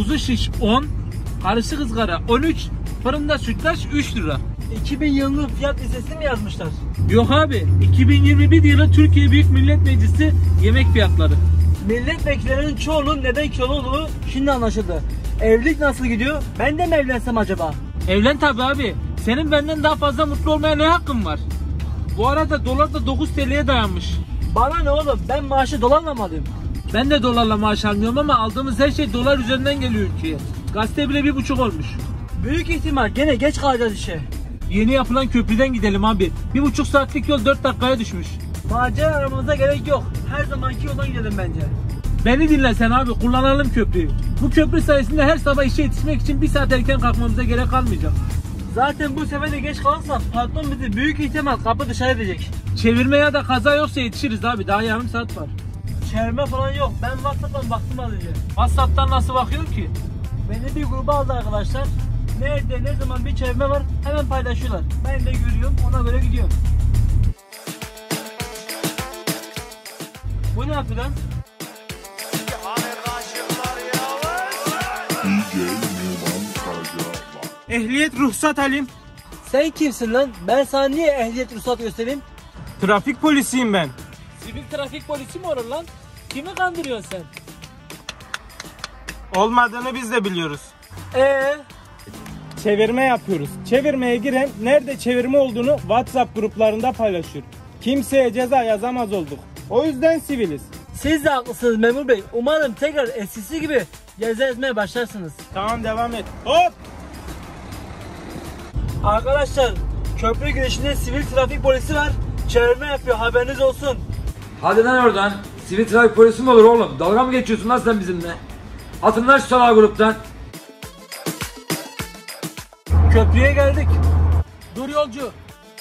kuzu şiş 10, karışık ızgara 13, fırında sütlaç 3 lira. 2000 yılının fiyat listesini mi yazmışlar? Yok abi, 2021 yılı Türkiye Büyük Millet Meclisi yemek fiyatları. Milletvekillerinin çoğunun neden kilolu olduğu şimdi anlaşıldı. Evlilik nasıl gidiyor? Ben de mi evlensem acaba? Evlen tabi abi. Senin benden daha fazla mutlu olmaya ne hakkın var? Bu arada dolar da 9 TL'ye dayanmış. Bana ne oğlum? Ben maaşı dolarla mı alayım? Ben de dolarla maaş almıyorum ama aldığımız her şey dolar üzerinden geliyor ülkeye. Gazete bile 1,5 olmuş. Büyük ihtimal gene geç kalacağız işe. Yeni yapılan köprüden gidelim abi. 1,5 saatlik yol 4 dakikaya düşmüş. Macera aramamıza gerek yok. Her zamanki yoldan gidelim bence. Beni dinle sen abi, kullanalım köprüyü. Bu köprü sayesinde her sabah işe yetişmek için 1 saat erken kalkmamıza gerek kalmayacak. Zaten bu sefer de geç kalırsak patron bizi büyük ihtimal kapı dışarı edecek. Çevirme ya da kaza yoksa yetişiriz abi, daha yarım saat var. Çevirme falan yok. Ben WhatsApp'tan baktım az önce. WhatsApp'tan nasıl bakıyorsun ki? Beni bir gruba aldı arkadaşlar. Nerede ne zaman bir çevirme var hemen paylaşıyorlar. Ben de görüyorum, ona göre gidiyorum. Bu ne yapıyor lan? Ehliyet ruhsat alayım. Sen kimsin lan? Ben sana niye ehliyet ruhsat göstereyim? Trafik polisiyim ben. Sivil trafik polisi mi olur lan? Kimi kandırıyorsun sen? Olmadığını biz de biliyoruz. Çevirme yapıyoruz. Çevirmeye giren nerede çevirme olduğunu WhatsApp gruplarında paylaşıyor. Kimseye ceza yazamaz olduk. O yüzden siviliz. Siz de haklısınız memur bey. Umarım tekrar eskisi gibi ceza yazmaya başlarsınız. Tamam, devam et. Hop! Arkadaşlar köprü girişinde sivil trafik polisi var. Çevirme yapıyor, haberiniz olsun. Hadi lan oradan. Sivil trafik polisi mi olur oğlum? Dalga mı geçiyorsun lan sen bizimle? Atın lan şu salağı gruptan. Köprüye geldik. Dur yolcu.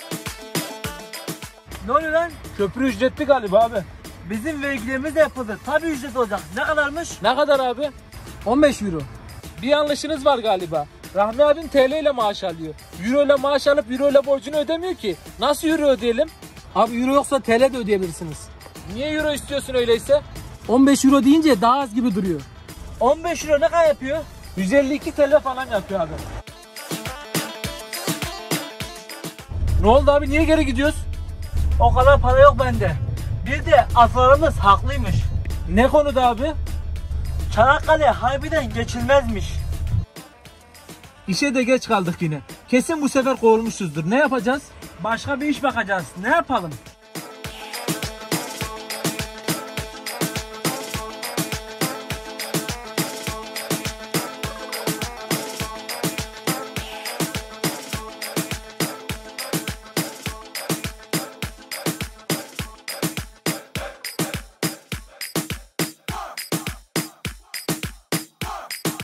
Ne oluyor lan? Köprü ücretli galiba abi. Bizim vergilerimiz de yapıldı. Tabii ücret olacak. Ne kadarmış? Ne kadar abi? 15 euro. Bir yanlışınız var galiba. Rahmi abim TL ile maaş alıyor. Euro ile maaş alıp Euro ile borcunu ödemiyor ki. Nasıl Euro ödeyelim? Abi euro yoksa TL de ödeyebilirsiniz. Niye Euro istiyorsun öyleyse? 15 euro deyince daha az gibi duruyor. 15 euro ne kadar yapıyor? 152 TL falan yapıyor abi. Ne oldu abi, niye geri gidiyoruz? O kadar para yok bende. Bir de atalarımız haklıymış. Ne konuda abi? Çanakkale harbiden geçilmezmiş. İşe de geç kaldık yine. Kesin bu sefer kovulmuşuzdur. Ne yapacağız? Başka bir iş bakacağız. Ne yapalım?